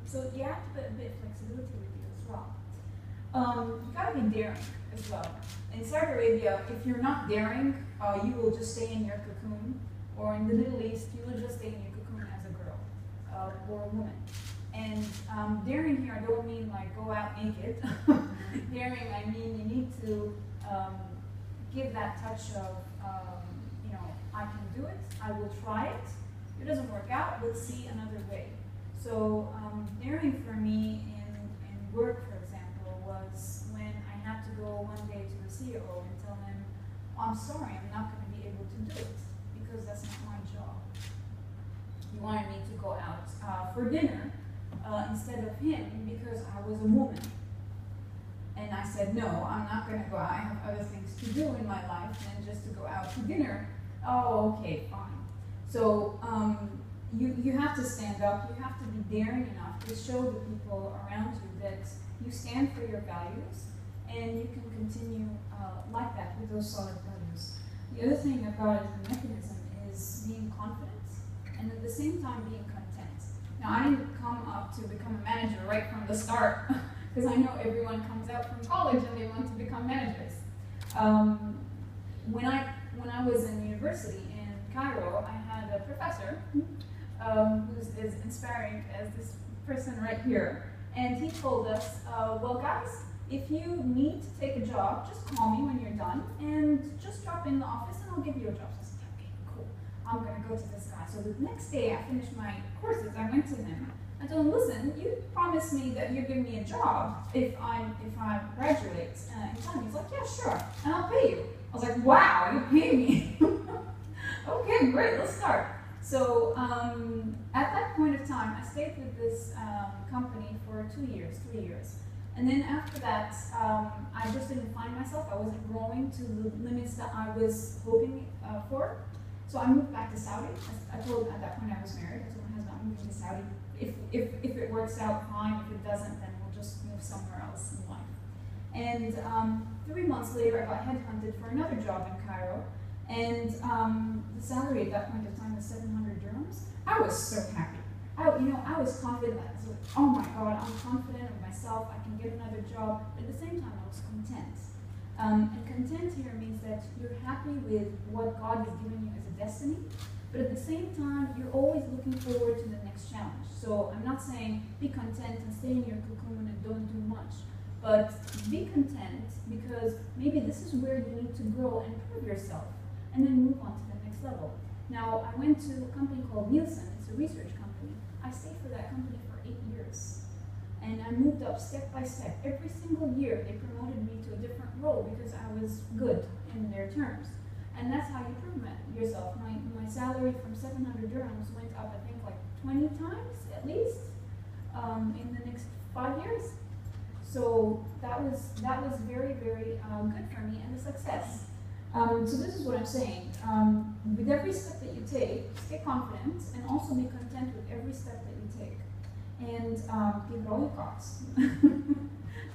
So you have to put a bit of flexibility with you as well. You gotta be daring as well. In Saudi Arabia, if you're not daring, you will just stay in your cocoon, or in the Middle East, you will just stay in your cocoon as a girl or a woman. And daring here, I don't mean like go out naked. Daring, I mean you need to give that touch of, you know, I can do it, I will try it. If it doesn't work out, we'll see another way. So daring for me in work, for example, was when I had to go one day to the CEO and tell him, oh, I'm sorry, I'm not going to be able to do it because that's not my job. He wanted me to go out for dinner instead of him because I was a woman. And I said, no, I'm not going to go out. I have other things to do in my life than just to go out to dinner. Oh, okay, fine. So you have to stand up. You have to be daring enough to show the people around you that you stand for your values, and you can continue like that with those solid values. The other thing about it, the mechanism, is being confident and at the same time being content. Now, I didn't come up to become a manager right from the start, because I know everyone comes out from college and they want to become managers. When I was in university in Cairo, I had a professor who's as inspiring as this person right here. And he told us, well guys, if you need to take a job, just call me when you're done and just drop in the office and I'll give you a job. So I said, okay, cool. I'm going to go to this guy. So the next day I finished my courses, I went to him. I told him, listen, you promised me that you're giving me a job if I graduate in time. He's like, yeah, sure, and I'll pay you. I was like, wow, you pay me? Okay, great, let's start. So at that point of time, I stayed with this company for 3 years. And then after that, I just didn't find myself. I wasn't growing to the limits that I was hoping for. So I moved back to Saudi. I told him at that point I was married. I told my husband, I'm moving to Saudi. If it works out, fine. If it doesn't, then we'll just move somewhere else in life. And 3 months later, I got headhunted for another job in Cairo. And the salary at that point of time was 700 dirhams. I was so happy. I was confident. I was like, oh my God, I'm confident of myself. I can get another job. But at the same time, I was content. And content here means that you're happy with what God has given you as a destiny. But at the same time, you're always looking forward to the next challenge. So I'm not saying be content and stay in your cocoon and don't do much. But be content because maybe this is where you need to grow and prove yourself. And then move on to the next level. Now, I went to a company called Nielsen. It's a research company. I stayed for that company for 8 years. And I moved up step by step. Every single year, they promoted me to a different role because I was good in their terms. And that's how you prove yourself. My salary from 700 dirhams went up, I think, like 20 times at least in the next 5 years. So that was very, very good for me and a success. So this is what I'm saying. With every step that you take, stay confident and also be content with every step that you take. And give it all your thoughts.